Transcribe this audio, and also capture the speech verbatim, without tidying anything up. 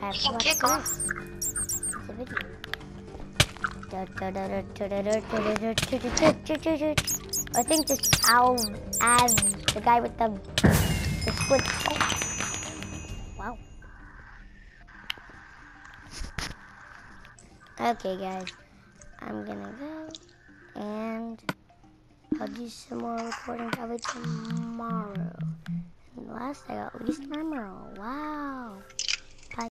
I have to You watch can kick the off. rest of the video. I think this owl as the guy with the the squid. Oh. Wow. Okay, guys, I'm gonna go and I'll do some more recording probably tomorrow. And last I got least armor. Wow.